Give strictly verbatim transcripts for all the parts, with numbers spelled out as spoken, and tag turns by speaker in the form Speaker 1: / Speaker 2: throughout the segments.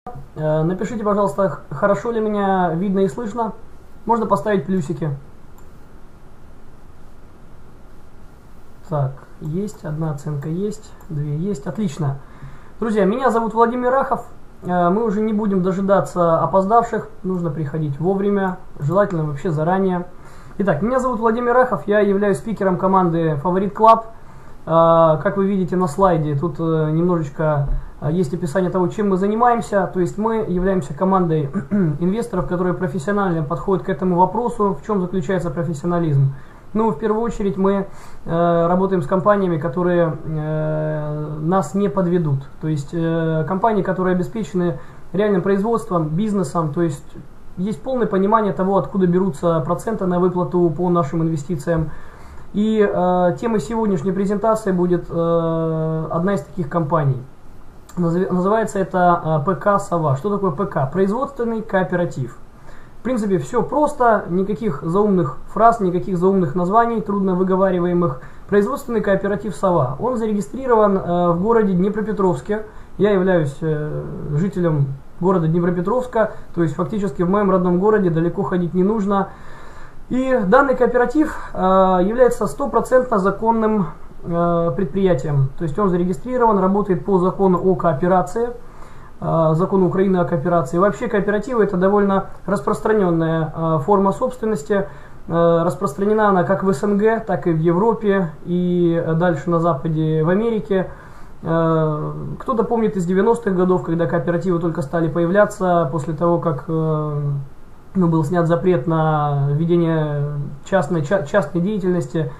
Speaker 1: Э, Напишите, пожалуйста, хорошо ли меня видно и слышно. Можно поставить плюсики. Так, есть, одна оценка есть, две есть, отлично. Друзья, меня зовут Владимир Рахов. Э, Мы уже не будем дожидаться опоздавших, нужно приходить вовремя, желательно вообще заранее. Итак, меня зовут Владимир Рахов, я являюсь спикером команды Favorite Club. Э, Как вы видите на слайде, тут э, немножечко есть описание того, чем мы занимаемся. То есть мы являемся командой инвесторов, которые профессионально подходят к этому вопросу. В чем заключается профессионализм? Ну, в первую очередь мы э, работаем с компаниями, которые э, нас не подведут. То есть э, компании, которые обеспечены реальным производством, бизнесом. То есть есть полное понимание того, откуда берутся проценты на выплату по нашим инвестициям. И э, темой сегодняшней презентации будет э, одна из таких компаний. Называется это ПК «Сова». Что такое ПК? Производственный кооператив. В принципе, все просто, никаких заумных фраз, никаких заумных названий, трудно выговариваемых. Производственный кооператив «Сова». Он зарегистрирован э, в городе Днепропетровске. Я являюсь э, жителем города Днепропетровска, то есть фактически в моем родном городе далеко ходить не нужно. И данный кооператив э, является стопроцентно законным предприятием. То есть он зарегистрирован, работает по закону о кооперации, закону Украины о кооперации. Вообще кооперативы — это довольно распространенная форма собственности. Распространена она как в СНГ, так и в Европе, и дальше на Западе, в Америке. Кто-то помнит из девяностых годов, когда кооперативы только стали появляться, после того, как ну, был снят запрет на ведение частной, частной деятельности.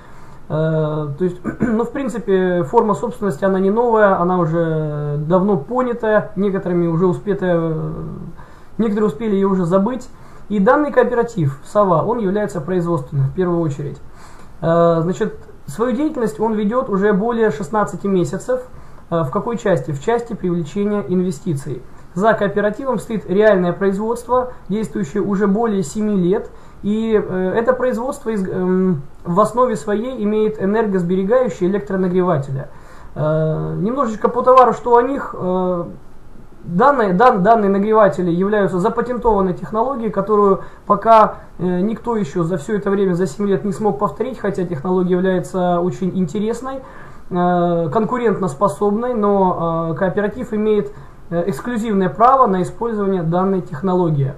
Speaker 1: То есть, ну, в принципе, форма собственности, она не новая, она уже давно понятая, некоторыми уже успетая, некоторые успели ее уже забыть. И данный кооператив «Сова», он является производственным в первую очередь. Значит, свою деятельность он ведет уже более шестнадцати месяцев. В какой части? В части привлечения инвестиций. За кооперативом стоит реальное производство, действующее уже более семи лет. И э, это производство из, э, в основе своей имеет энергосберегающие электронагреватели. Э, немножечко по товару, что о них. Э, данные, дан, данные нагреватели являются запатентованной технологией, которую пока э, никто еще за все это время, за семь лет не смог повторить, хотя технология является очень интересной, э, конкурентоспособной, но э, кооператив имеет э, эксклюзивное право на использование данной технологии.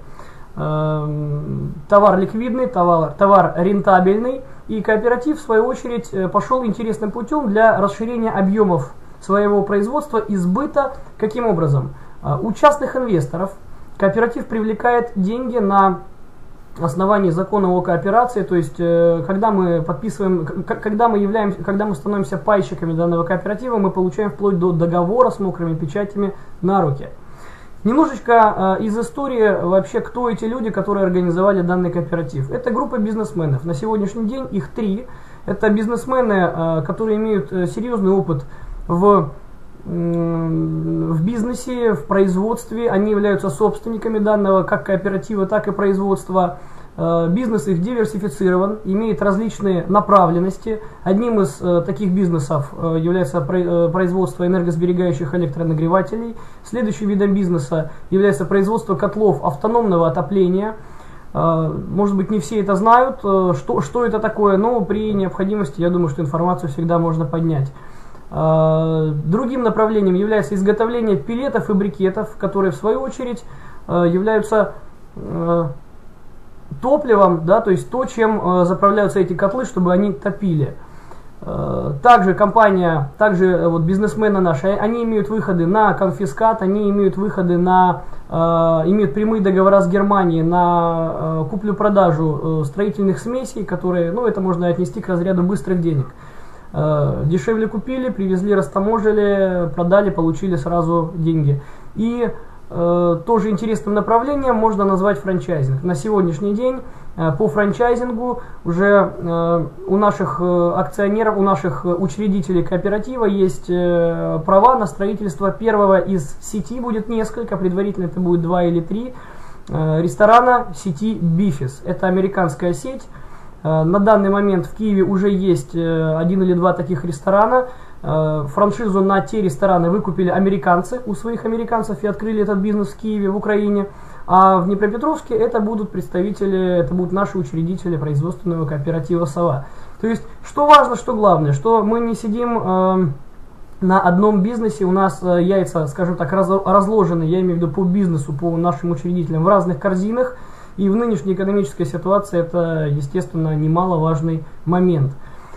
Speaker 1: Товар ликвидный, товар, товар рентабельный, и кооператив в свою очередь пошел интересным путем для расширения объемов своего производства и сбыта. Каким образом? У частных инвесторов кооператив привлекает деньги на основании закона о кооперации, то есть когда мы подписываем, когда мы являемся, когда мы становимся пайщиками данного кооператива, мы получаем вплоть до договора с мокрыми печатями на руки. Немножечко э, из истории вообще, кто эти люди, которые организовали данный кооператив. Это группа бизнесменов. На сегодняшний день их три. Это бизнесмены, э, которые имеют э, серьезный опыт в, э, в бизнесе, в производстве. Они являются собственниками данного как кооператива, так и производства. Э, бизнес их диверсифицирован, имеет различные направленности. Одним из э, таких бизнесов э, является про, э, производство энергосберегающих электронагревателей. Следующим видом бизнеса является производство котлов автономного отопления. Э, может быть, не все это знают, э, что, что это такое, но при необходимости, я думаю, что информацию всегда можно поднять. Э, другим направлением является изготовление пеллетов и брикетов, которые в свою очередь э, являются э, топливом, да, то есть то, чем э, заправляются эти котлы, чтобы они топили. Э, также компания, также э, вот бизнесмены наши, они имеют выходы на конфискат, они имеют выходы на, э, имеют прямые договора с Германией на э, куплю-продажу э, строительных смесей, которые, ну, это можно отнести к разряду быстрых денег. Э, дешевле купили, привезли, растаможили, продали, получили сразу деньги. И тоже интересным направлением можно назвать франчайзинг. На сегодняшний день по франчайзингу уже у наших акционеров, у наших учредителей кооператива есть права на строительство первого из сети, будет несколько, предварительно это будет два или три, ресторана сети Бифис. Это американская сеть. На данный момент в Киеве уже есть один или два таких ресторана. э, франшизу на те рестораны выкупили американцы у своих американцев и открыли этот бизнес в Киеве, в Украине. А в Днепропетровске это будут представители, это будут наши учредители производственного кооператива «Сова». То есть, что важно, что главное, что мы не сидим э, на одном бизнесе, у нас э, яйца, скажем так, раз, разложены, я имею в виду по бизнесу, по нашим учредителям, в разных корзинах. И в нынешней экономической ситуации это, естественно, немаловажный момент.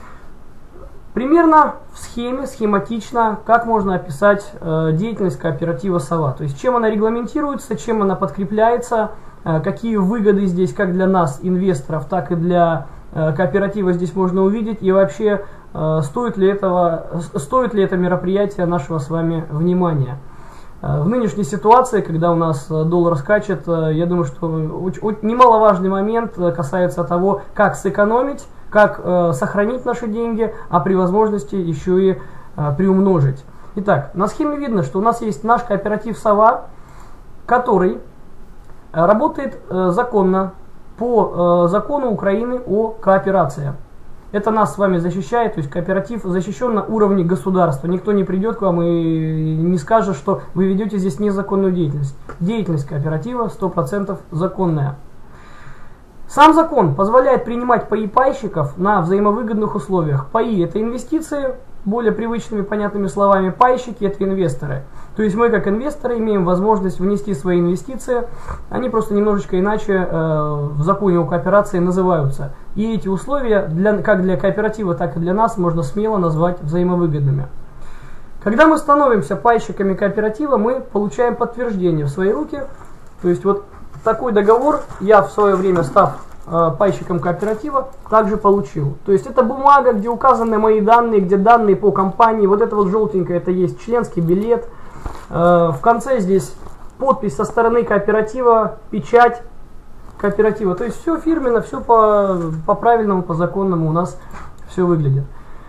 Speaker 1: Примерно в схеме, схематично, как можно описать э, деятельность кооператива «Сова». То есть, чем она регламентируется, чем она подкрепляется, э, какие выгоды здесь как для нас, инвесторов, так и для э, кооператива здесь можно увидеть. И вообще, э, стоит ли этого, стоит ли это мероприятие нашего с вами внимания. Э, в нынешней ситуации, когда у нас доллар скачет, э, я думаю, что немаловажный момент касается того, как сэкономить, как э, сохранить наши деньги, а при возможности еще и э, приумножить. Итак, на схеме видно, что у нас есть наш кооператив «Сова», который э, работает э, законно по э, закону Украины о кооперации. Это нас с вами защищает, то есть кооператив защищен на уровне государства. Никто не придет к вам и не скажет, что вы ведете здесь незаконную деятельность. Деятельность кооператива сто процентов законная. Сам закон позволяет принимать паи пайщиков на взаимовыгодных условиях. Паи – это инвестиции, более привычными, понятными словами. Пайщики – это инвесторы. То есть мы, как инвесторы, имеем возможность внести свои инвестиции. Они просто немножечко иначе э, в законе о кооперации называются. И эти условия, для, как для кооператива, так и для нас, можно смело назвать взаимовыгодными. Когда мы становимся пайщиками кооператива, мы получаем подтверждение в свои руки. То есть вот такой договор я в свое время, став э, пайщиком кооператива, также получил. То есть это бумага, где указаны мои данные, где данные по компании. Вот это вот желтенькое, это есть членский билет. Э, в конце здесь подпись со стороны кооператива, печать кооператива. То есть все фирменно, все по, по правильному, по законному у нас все выглядит.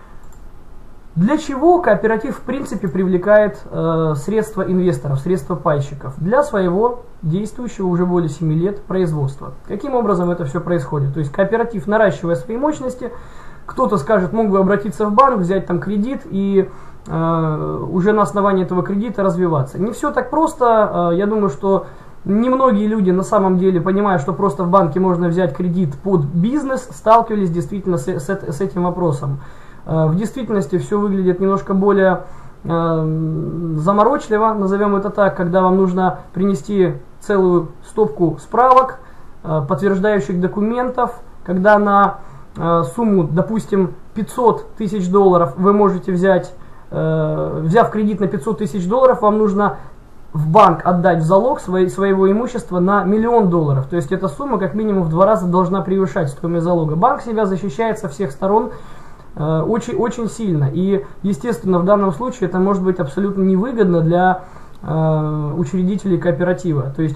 Speaker 1: Для чего кооператив в принципе привлекает э, средства инвесторов, средства пайщиков? Для своего действующего уже более семи лет производства. Каким образом это все происходит? То есть кооператив, наращивая свои мощности, кто-то скажет, мог бы обратиться в банк, взять там кредит и э, уже на основании этого кредита развиваться. Не все так просто. Э, я думаю, что немногие люди на самом деле, понимая, что просто в банке можно взять кредит под бизнес, сталкивались действительно с, с, с этим вопросом. В действительности все выглядит немножко более э, заморочливо, назовем это так, когда вам нужно принести целую стопку справок, э, подтверждающих документов, когда на э, сумму, допустим, пятьсот тысяч долларов вы можете взять, э, взяв кредит на пятьсот тысяч долларов, вам нужно в банк отдать в залог свои, своего имущества на миллион долларов. То есть эта сумма как минимум в два раза должна превышать стоимость залога. Банк себя защищает со всех сторон очень, очень сильно. И, естественно, в данном случае это может быть абсолютно невыгодно для э, учредителей кооператива. То есть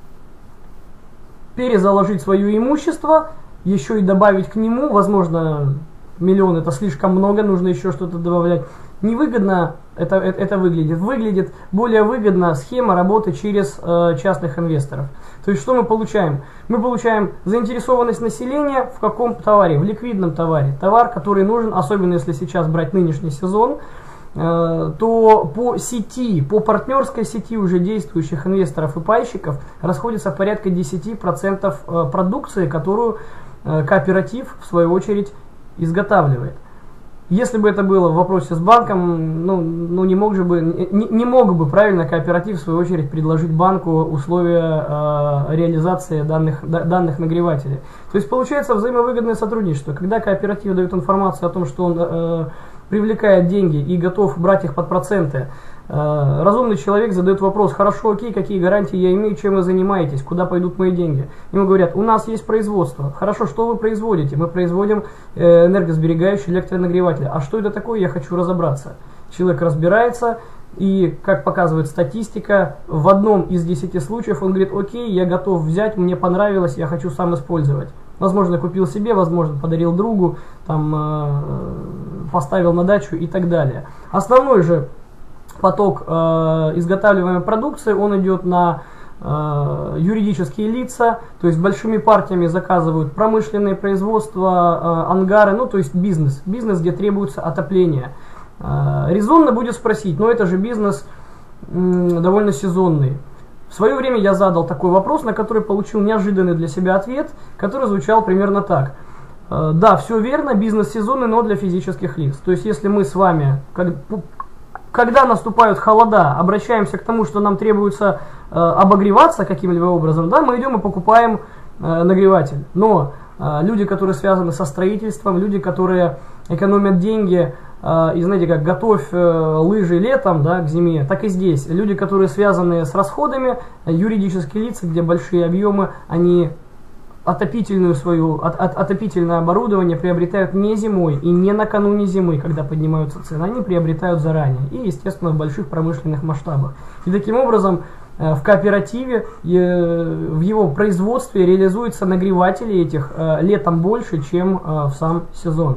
Speaker 1: перезаложить свое имущество, еще и добавить к нему, возможно, миллион это слишком много, нужно еще что-то добавлять. Невыгодно это, это, это выглядит. Выглядит более выгодно схема работы через э, частных инвесторов. То есть что мы получаем? Мы получаем заинтересованность населения в каком товаре? В ликвидном товаре. Товар, который нужен, особенно если сейчас брать нынешний сезон, э, то по сети, по партнерской сети уже действующих инвесторов и пайщиков расходится порядка десять процентов э, продукции, которую э, кооператив в свою очередь изготавливает. Если бы это было в вопросе с банком, ну, ну не мог же бы, не, не мог бы правильно кооператив в свою очередь предложить банку условия э, реализации данных, да, данных нагревателей. То есть получается взаимовыгодное сотрудничество. Когда кооператив дает информацию о том, что он э, привлекает деньги и готов брать их под проценты, э, разумный человек задает вопрос: хорошо, окей, какие гарантии я имею, чем вы занимаетесь, куда пойдут мои деньги? Ему говорят: у нас есть производство. Хорошо, что вы производите? Мы производим э, энергосберегающие электронагреватели. А что это такое, я хочу разобраться. Человек разбирается, и, как показывает статистика, в одном из десяти случаев он говорит: окей, я готов взять, мне понравилось, я хочу сам использовать. Возможно, купил себе, возможно, подарил другу, там, э, поставил на дачу и так далее. Основной же поток э, изготавливаемой продукции, он идет на э, юридические лица, то есть большими партиями заказывают промышленные производства, э, ангары, ну то есть бизнес, бизнес, где требуется отопление. Резонно будет спросить, но это же бизнес довольно сезонный. В свое время я задал такой вопрос, на который получил неожиданный для себя ответ, который звучал примерно так. Да, все верно, бизнес сезонный, но для физических лиц. То есть, если мы с вами, когда наступают холода, обращаемся к тому, что нам требуется обогреваться каким-либо образом, да, мы идем и покупаем нагреватель. Но люди, которые связаны со строительством, люди, которые экономят деньги, и знаете, как готовь лыжи летом, да, к зиме, так и здесь. Люди, которые связаны с расходами, юридические лица, где большие объемы, они отопительную свою, от, от, отопительное оборудование приобретают не зимой и не накануне зимы, когда поднимаются цены, они приобретают заранее и, естественно, в больших промышленных масштабах. И таким образом в кооперативе, в его производстве реализуются нагреватели этих летом больше, чем в сам сезон.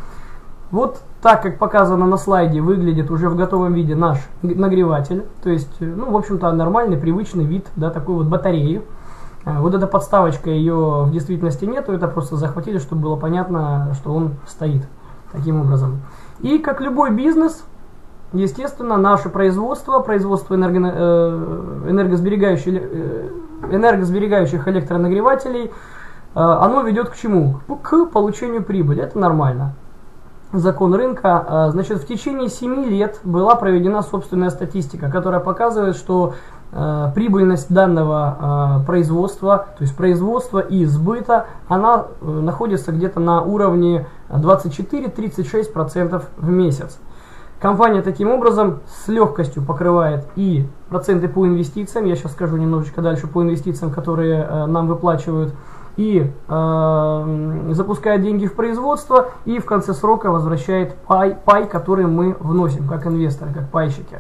Speaker 1: Вот так, как показано на слайде, выглядит уже в готовом виде наш нагреватель. То есть, ну, в общем-то, нормальный, привычный вид, да, такой вот батареи. Вот эта подставочка, ее в действительности нету, это просто захватили, чтобы было понятно, что он стоит таким образом. И как любой бизнес, естественно, наше производство, производство энерго, энергосберегающих, энергосберегающих электронагревателей, оно ведет к чему? К получению прибыли. Это нормально. Закон рынка. Значит, в течение семи лет была проведена собственная статистика, которая показывает, что э, прибыльность данного э, производства, то есть производства и сбыта, она э, находится где-то на уровне двадцать четыре — тридцать шесть процентов в месяц. Компания таким образом с легкостью покрывает и проценты по инвестициям, я сейчас скажу немножечко дальше по инвестициям, которые э, нам выплачивают, и э, запускает деньги в производство, и в конце срока возвращает пай, пай, который мы вносим как инвесторы, как пайщики.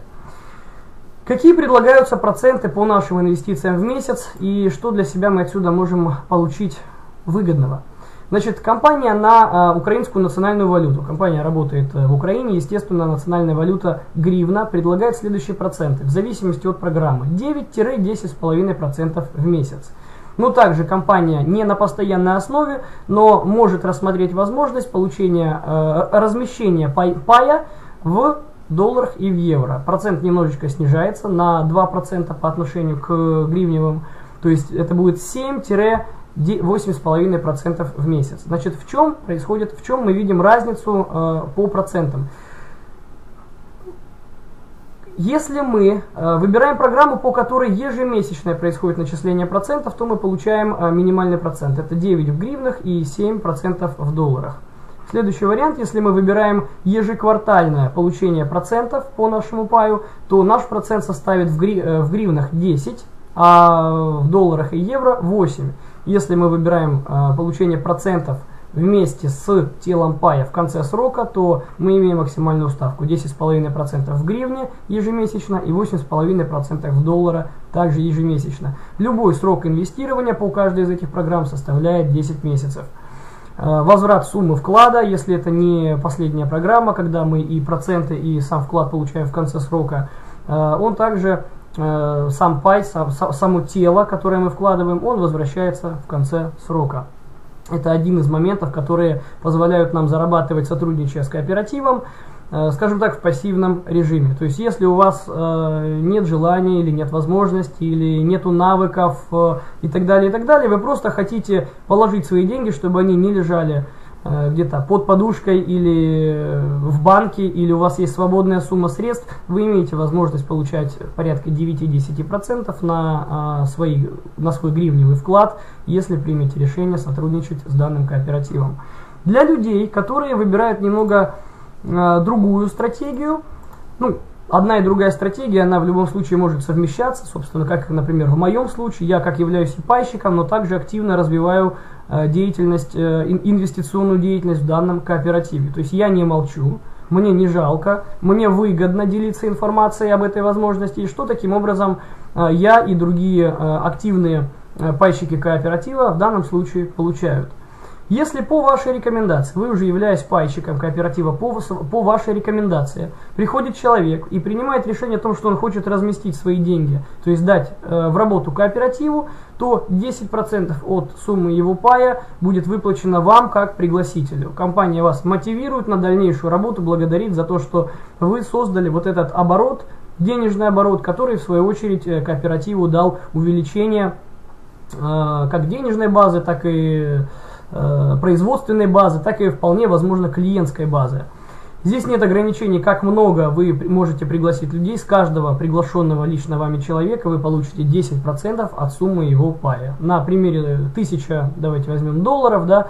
Speaker 1: Какие предлагаются проценты по нашим инвестициям в месяц, и что для себя мы отсюда можем получить выгодного? Значит, компания на э, украинскую национальную валюту. Компания работает в Украине, естественно, национальная валюта гривна предлагает следующие проценты, в зависимости от программы, девять — десять целых пять десятых процента в месяц. Но также компания не на постоянной основе, но может рассмотреть возможность получения, э, размещения пай, пая в долларах и в евро. Процент немножечко снижается на два процента по отношению к гривневым, то есть это будет семь — восемь целых пять десятых процента в месяц. Значит, в чем происходит, в чем мы видим разницу э, по процентам? Если мы э, выбираем программу, по которой ежемесячное происходит начисление процентов, то мы получаем э, минимальный процент. Это девять в гривнах и семь процентов в долларах. Следующий вариант, если мы выбираем ежеквартальное получение процентов по нашему паю, то наш процент составит в, гри, э, в гривнах десять, а в долларах и евро восемь. Если мы выбираем э, получение процентов вместе с телом пая в конце срока, то мы имеем максимальную ставку десять целых пять десятых процента в гривне ежемесячно и восемь целых пять десятых процента в доллара также ежемесячно. Любой срок инвестирования по каждой из этих программ составляет десять месяцев. Возврат суммы вклада, если это не последняя программа, когда мы и проценты, и сам вклад получаем в конце срока, он также, сам пай, сам, само тело, которое мы вкладываем, он возвращается в конце срока. Это один из моментов, которые позволяют нам зарабатывать, сотрудничая с кооперативом, э, скажем так, в пассивном режиме. То есть, если у вас э, нет желания, или нет возможности, или нету навыков э, и так далее, и так далее, вы просто хотите положить свои деньги, чтобы они не лежали э, где-то под подушкой или в банке, или у вас есть свободная сумма средств, вы имеете возможность получать порядка девять-десять процентов на, э, свои, на свой гривневый вклад, если примете решение сотрудничать с данным кооперативом. Для людей, которые выбирают немного э, другую стратегию, ну, одна и другая стратегия, она в любом случае может совмещаться, собственно, как, например, в моем случае, я как являюсь и пайщиком, но также активно развиваю э, деятельность, э, инвестиционную деятельность в данном кооперативе. То есть я не молчу, мне не жалко, мне выгодно делиться информацией об этой возможности, и что таким образом э, я и другие э, активные пайщики кооператива в данном случае получают. Если по вашей рекомендации, вы уже являясь пайщиком кооператива, по, по вашей рекомендации, приходит человек и принимает решение о том, что он хочет разместить свои деньги, то есть дать э, в работу кооперативу, то десять процентов от суммы его пая будет выплачено вам как пригласителю. Компания вас мотивирует на дальнейшую работу, благодарит за то, что вы создали вот этот оборот, денежный оборот, который в свою очередь кооперативу дал увеличение э, как денежной базы, так и производственной базы, так и вполне возможно клиентской базы. Здесь нет ограничений, как много вы можете пригласить людей. С каждого приглашенного лично вами человека вы получите десять процентов от суммы его пая. На примере тысяча, давайте возьмем долларов, да,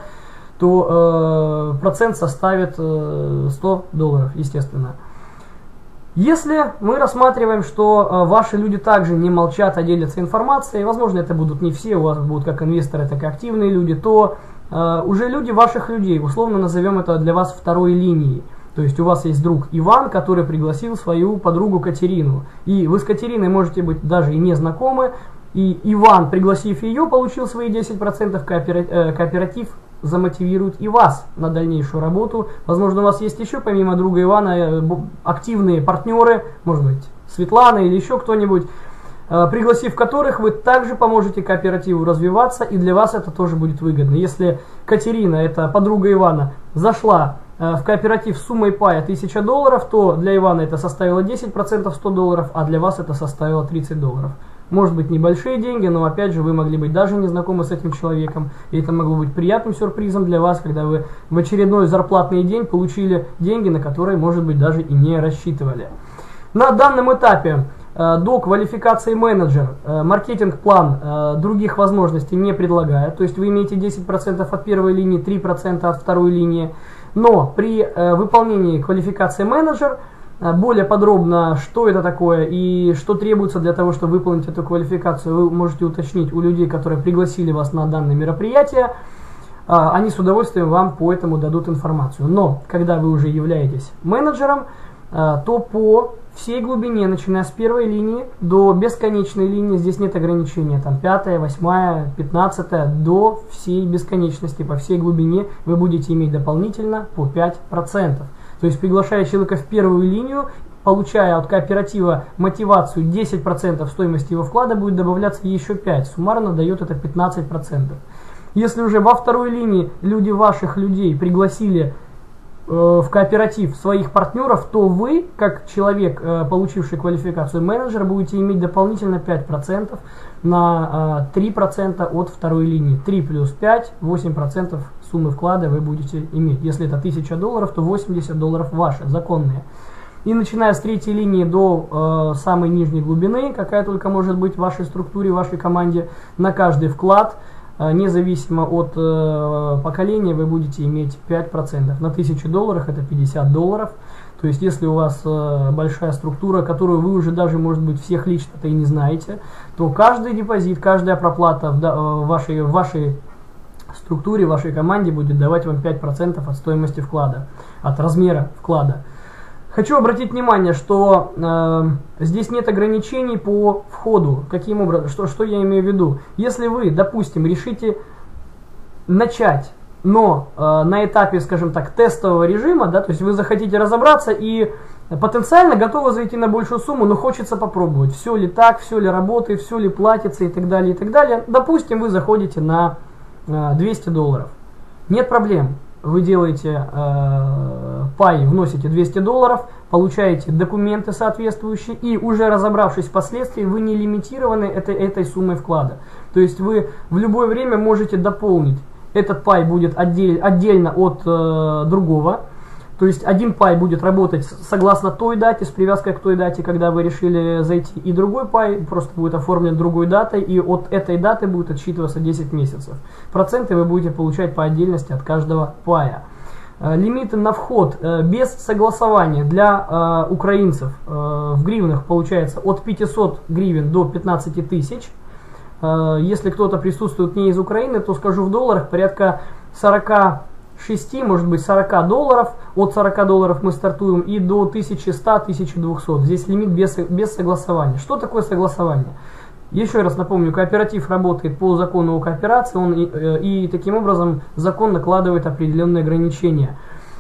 Speaker 1: то э, процент составит э, сто долларов, естественно. Если мы рассматриваем, что э, ваши люди также не молчат, а делятся информацией, возможно, это будут не все, у вас будут как инвесторы, так и активные люди, то э, уже люди ваших людей, условно назовем это для вас второй линией. То есть у вас есть друг Иван, который пригласил свою подругу Катерину. И вы с Катериной можете быть даже и не знакомы. И Иван, пригласив ее, получил свои десять процентов, кооператив замотивирует и вас на дальнейшую работу. Возможно, у вас есть еще, помимо друга Ивана, активные партнеры, может быть, Светлана или еще кто-нибудь, пригласив которых вы также поможете кооперативу развиваться, и для вас это тоже будет выгодно. Если Катерина, это подруга Ивана, зашла в кооператив с суммой пая тысяча долларов, то для Ивана это составило десять процентов, сто долларов, а для вас это составило тридцать долларов. Может быть, небольшие деньги, но опять же вы могли быть даже не знакомы с этим человеком, и это могло быть приятным сюрпризом для вас, когда вы в очередной зарплатный день получили деньги, на которые, может быть, даже и не рассчитывали. На данном этапе до квалификации менеджер маркетинг-план других возможностей не предлагает, то есть вы имеете десять процентов от первой линии, три процента от второй линии, но при выполнении квалификации менеджер более подробно, что это такое и что требуется для того, чтобы выполнить эту квалификацию, вы можете уточнить у людей, которые пригласили вас на данное мероприятие. Они с удовольствием вам по этому дадут информацию. Но когда вы уже являетесь менеджером, то по всей глубине, начиная с первой линии до бесконечной линии, здесь нет ограничения, там пятая, восьмая, пятнадцатая, до всей бесконечности, по всей глубине вы будете иметь дополнительно по пять процентов. То есть, приглашая человека в первую линию, получая от кооператива мотивацию десять процентов стоимости его вклада, будет добавляться еще пять. Суммарно дает это пятнадцать процентов. Если уже во второй линии люди ваших людей пригласили э, в кооператив своих партнеров, то вы, как человек, э, получивший квалификацию менеджера, будете иметь дополнительно пять процентов на э, три процента от второй линии. три плюс пять, восемь процентов суммы вклада вы будете иметь. Если это тысяча долларов, то восемьдесят долларов ваши, законные. И начиная с третьей линии до э, самой нижней глубины, какая только может быть в вашей структуре, в вашей команде, на каждый вклад, э, независимо от э, поколения, вы будете иметь пять процентов. На тысячу долларов это пятьдесят долларов. То есть, если у вас э, большая структура, которую вы уже даже, может быть, всех лично-то и не знаете, то каждый депозит, каждая проплата в, э, в вашей, в вашей структуре, в вашей команде будет давать вам пять процентов от стоимости вклада, от размера вклада. Хочу обратить внимание, что э, здесь нет ограничений по входу. Каким образом? Что, что я имею в виду? Если вы, допустим, решите начать, но э, на этапе, скажем так, тестового режима, да, то есть вы захотите разобраться и потенциально готовы зайти на большую сумму, но хочется попробовать, все ли так, все ли работает, все ли платится и так далее, и так далее. Допустим, вы заходите на двести долларов. Нет проблем. Вы делаете э, пай, вносите двести долларов, получаете документы соответствующие, и уже разобравшись впоследствии, вы не лимитированы этой, этой суммой вклада. То есть вы в любое время можете дополнить. Этот пай будет отдель, отдельно от э, другого. То есть один пай будет работать согласно той дате, с привязкой к той дате, когда вы решили зайти, и другой пай просто будет оформлен другой датой, и от этой даты будет отсчитываться десять месяцев. Проценты вы будете получать по отдельности от каждого пая. Лимиты на вход без согласования для украинцев в гривнах получается от пятисот гривен до пятнадцати тысяч. Если кто-то присутствует не из Украины, то скажу в долларах порядка сорока шести, может быть сорока долларов. От сорока долларов мы стартуем и до тысячи ста — тысячи двухсот. Здесь лимит без, без согласования. Что такое согласование? Еще раз напомню, кооператив работает по закону о кооперации, он и, и таким образом закон накладывает определенные ограничения.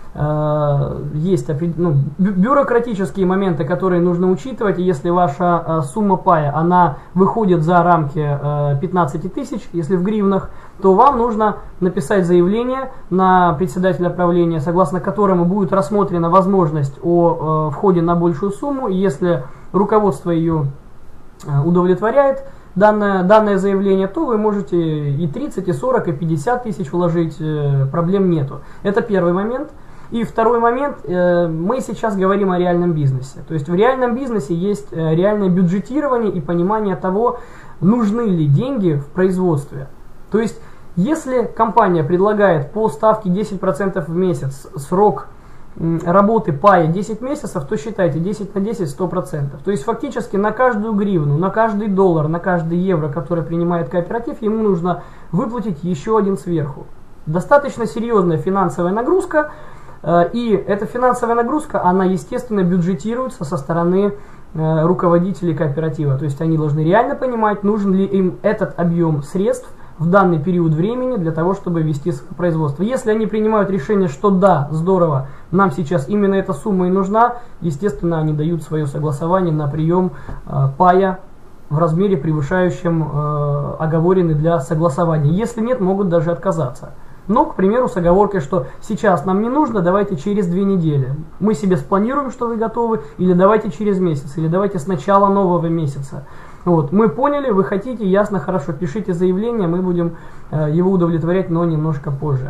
Speaker 1: Есть ну, бюрократические моменты, которые нужно учитывать, и если ваша сумма пая, она выходит за рамки пятнадцати тысяч, если в гривнах, то вам нужно написать заявление на председателя правления, согласно которому будет рассмотрена возможность о входе на большую сумму, и если руководство ее удовлетворяет данное, данное заявление, то вы можете и тридцать, и сорок, и пятьдесят тысяч вложить, проблем нету. Это первый момент. И второй момент, мы сейчас говорим о реальном бизнесе. То есть в реальном бизнесе есть реальное бюджетирование и понимание того, нужны ли деньги в производстве. То есть если компания предлагает по ставке десять процентов в месяц, срок работы пая десять месяцев, то считайте десять на десять сто процентов. То есть фактически на каждую гривну, на каждый доллар, на каждый евро, который принимает кооператив, ему нужно выплатить еще один сверху. Достаточно серьезная финансовая нагрузка. И эта финансовая нагрузка, она, естественно, бюджетируется со стороны э, руководителей кооператива. То есть они должны реально понимать, нужен ли им этот объем средств в данный период времени для того, чтобы вести производство. Если они принимают решение, что да, здорово, нам сейчас именно эта сумма и нужна, естественно, они дают свое согласование на прием э, пая в размере, превышающем э, оговоренный для согласования. Если нет, могут даже отказаться. Но, к примеру, с оговоркой, что сейчас нам не нужно, давайте через две недели. Мы себе спланируем, что вы готовы, или давайте через месяц, или давайте с начала нового месяца. Вот, мы поняли, вы хотите, ясно, хорошо, пишите заявление, мы будем э, его удовлетворять, но немножко позже.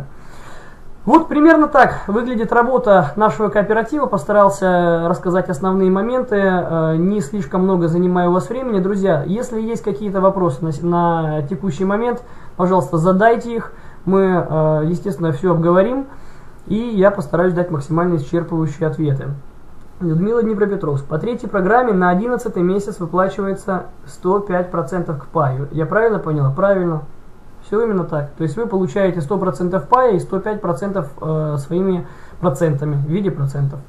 Speaker 1: Вот примерно так выглядит работа нашего кооператива. Постарался рассказать основные моменты, э, не слишком много занимаю у вас времени. Друзья, если есть какие-то вопросы на, на текущий момент, пожалуйста, задайте их. Мы, естественно, все обговорим, и я постараюсь дать максимально исчерпывающие ответы. Людмила, Днепропетровск. По третьей программе на одиннадцатый месяц выплачивается сто пять процентов к паю. Я правильно поняла? Правильно. Все именно так. То есть вы получаете сто процентов пая и сто пять процентов своими процентами, в виде процентов.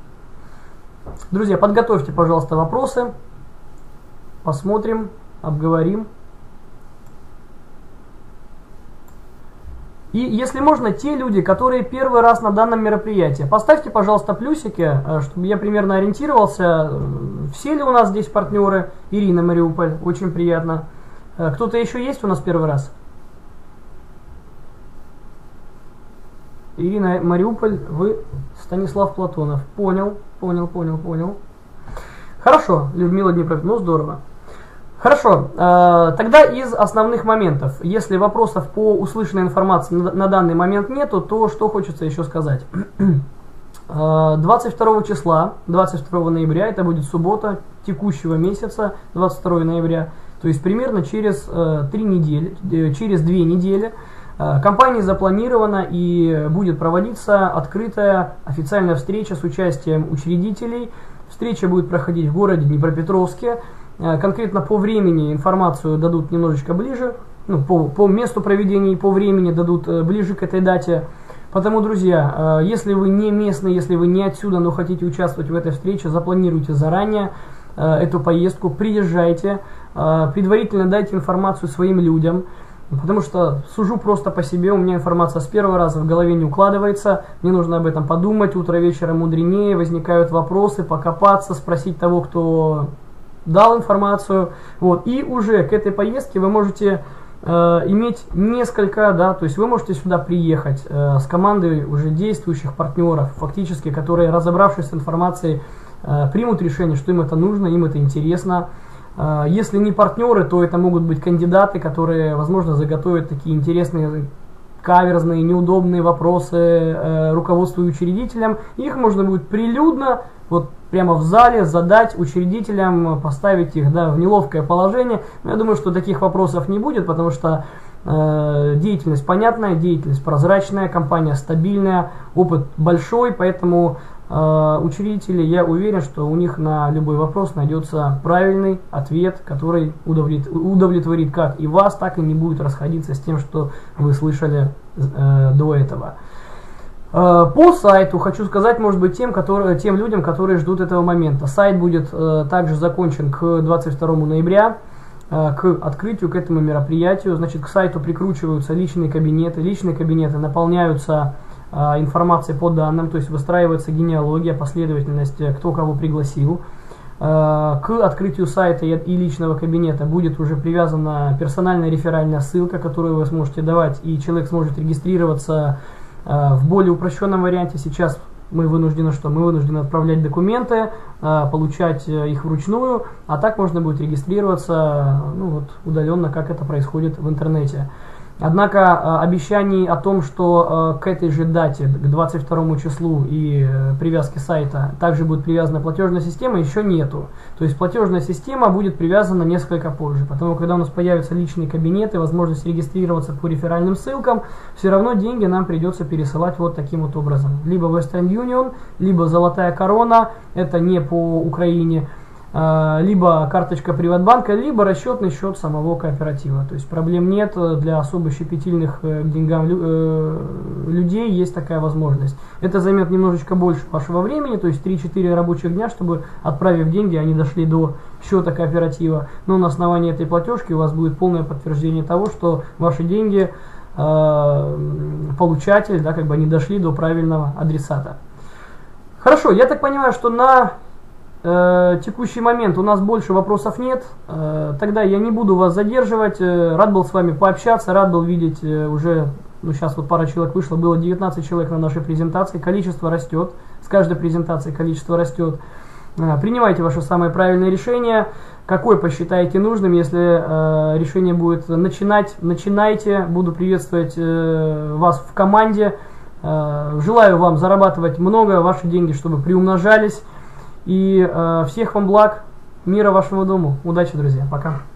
Speaker 1: Друзья, подготовьте, пожалуйста, вопросы. Посмотрим, обговорим. И если можно, те люди, которые первый раз на данном мероприятии, поставьте, пожалуйста, плюсики, чтобы я примерно ориентировался, все ли у нас здесь партнеры. Ирина, Мариуполь, очень приятно. Кто-то еще есть у нас первый раз? Ирина, Мариуполь, вы Станислав Платонов. Понял, понял, понял, понял. Хорошо, Людмила, Днепропетровск, ну здорово. Хорошо, э, тогда из основных моментов. Если вопросов по услышанной информации на, на данный момент нету, то что хочется еще сказать. двадцать второго числа, двадцать второго ноября, это будет суббота текущего месяца, двадцать второго ноября, то есть примерно через э, три недели, э, через две недели, э, компанией запланирована и будет проводиться открытая официальная встреча с участием учредителей. Встреча будет проходить в городе Днепропетровске. Конкретно по времени информацию дадут немножечко ближе, ну, по, по месту проведения и по времени дадут ближе к этой дате. Потому, друзья, если вы не местные, если вы не отсюда, но хотите участвовать в этой встрече, запланируйте заранее эту поездку, приезжайте, предварительно дайте информацию своим людям. Потому что сужу просто по себе, у меня информация с первого раза в голове не укладывается, мне нужно об этом подумать, утро вечером мудренее, возникают вопросы, покопаться, спросить того, кто дал информацию, вот, и уже к этой поездке вы можете э, иметь несколько, да, то есть вы можете сюда приехать э, с командой уже действующих партнеров, фактически, которые, разобравшись с информацией, э, примут решение, что им это нужно, им это интересно. Э, если не партнеры, то это могут быть кандидаты, которые, возможно, заготовят такие интересные, каверзные, неудобные вопросы э, руководству и учредителям. Их можно будет прилюдно, вот прямо в зале задать учредителям, поставить их, да, в неловкое положение. Но я думаю, что таких вопросов не будет, потому что э, деятельность понятная, деятельность прозрачная, компания стабильная, опыт большой, поэтому э, учредители, я уверен, что у них на любой вопрос найдется правильный ответ, который удовлетворит, удовлетворит как и вас, так и не будет расходиться с тем, что вы слышали э, до этого. По сайту хочу сказать, может быть, тем, которые, тем людям, которые ждут этого момента. Сайт будет э, также закончен к двадцать второму ноября. к открытию, к этому мероприятию. Значит, к сайту прикручиваются личные кабинеты. Личные кабинеты наполняются информацией по данным, то есть выстраивается генеалогия, последовательность, кто кого пригласил. К открытию сайта и личного кабинета будет уже привязана персональная реферальная ссылка, которую вы сможете давать, и человек сможет регистрироваться в более упрощенном варианте. Сейчас мы вынуждены что? Мы вынуждены отправлять документы, получать их вручную, а так можно будет регистрироваться ну, вот, удаленно, как это происходит в интернете. Однако обещаний о том, что к этой же дате, к двадцать второму числу и привязке сайта также будет привязана платежная система, еще нету. То есть платежная система будет привязана несколько позже. Потому когда у нас появятся личные кабинеты, возможность регистрироваться по реферальным ссылкам, все равно деньги нам придется пересылать вот таким вот образом. Либо Western Union, либо Золотая Корона, это не по Украине, либо карточка Приватбанка, либо расчетный счет самого кооператива. То есть проблем нет, для особо щепетильных к деньгам людей есть такая возможность. Это займет немножечко больше вашего времени, то есть три-четыре рабочих дня, чтобы, отправив деньги, они дошли до счета кооператива. Но на основании этой платежки у вас будет полное подтверждение того, что ваши деньги, получатель, да, как бы они дошли до правильного адресата. Хорошо, я так понимаю, что на текущий момент у нас больше вопросов нет, тогда я не буду вас задерживать, рад был с вами пообщаться, рад был видеть уже, ну сейчас вот пара человек вышло, было девятнадцать человек на нашей презентации, количество растет, с каждой презентацией количество растет. Принимайте ваше самое правильное решение, какой посчитаете нужным, если решение будет начинать, начинайте, буду приветствовать вас в команде, желаю вам зарабатывать много, ваши деньги, чтобы приумножались. И э, всех вам благ, мира вашему дому. Удачи, друзья. Пока.